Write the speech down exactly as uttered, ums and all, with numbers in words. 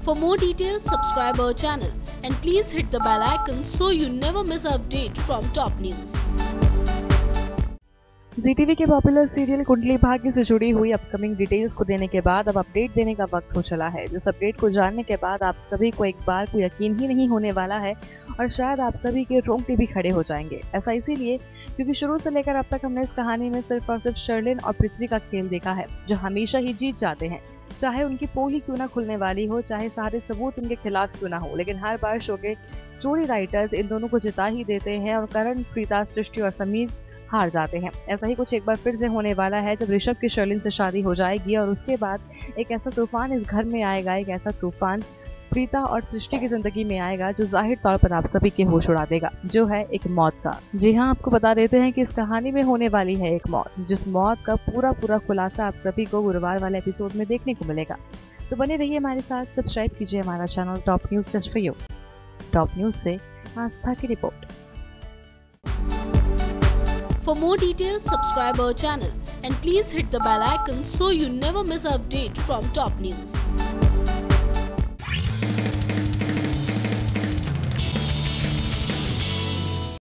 For more details, subscribe our channel and please hit the bell icon so you never miss an update from top news. Zee TV के popular serial Kundali Bhagya से जुड़ी हुई upcoming details को देने के बाद अब अपडेट देने का वक्त हो चला है। जिस अपडेट को जानने के बाद आप सभी को एक बार को यकीन ही नहीं होने वाला है और शायद आप सभी के रोंगटे भी खड़े हो जाएंगे। ऐसा इसीलिए क्योंकि शुरू से लेकर अब तक हमने इस कहानी में सिर्फ और सिर्फ शर्लिन और पृथ्वी का खेल देखा है, जो हमेशा ही जीत जाते हैं, चाहे उनकी पोल ही क्यों ना खुलने वाली हो, चाहे सारे सबूत उनके खिलाफ क्यों ना हो। लेकिन हर बार शो के स्टोरी राइटर्स इन दोनों को जिता ही देते हैं और करण, प्रीता, सृष्टि और समीर हार जाते हैं। ऐसा ही कुछ एक बार फिर से होने वाला है जब ऋषभ की शर्लिन से शादी हो जाएगी और उसके बाद एक ऐसा तूफान इस घर में आएगा, एक ऐसा तूफान प्रीता और सृष्टि की जिंदगी में आएगा जो जाहिर तौर पर आप सभी के होश उड़ा देगा, जो है एक मौत का। जी हाँ, आपको बता देते हैं कि इस कहानी में होने वाली है एक मौत, जिस मौत का पूरा पूरा खुलासा आप सभी को गुरुवार वाले एपिसोड में देखने को मिलेगा। तो बने रहिए हमारे साथ, सब्सक्राइब कीजिए हमारा channel top news just for you. Top news से आस्था की रिपोर्ट। For more details, subscribe our channel and please hit the bell icon so you never miss an update from top news.